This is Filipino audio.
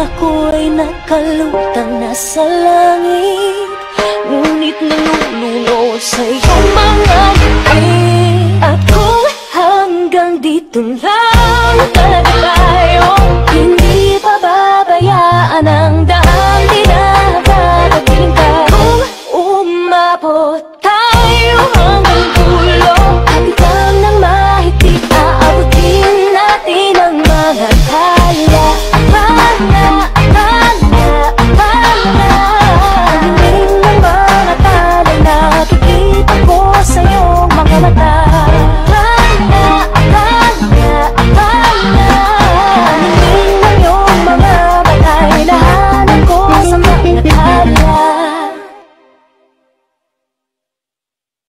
ako'y nakalutang na sa langit, ngunit nalulunod sa iyong mga ngiti. At kung hanggang dito lang talaga tayo, hindi pababayaan ang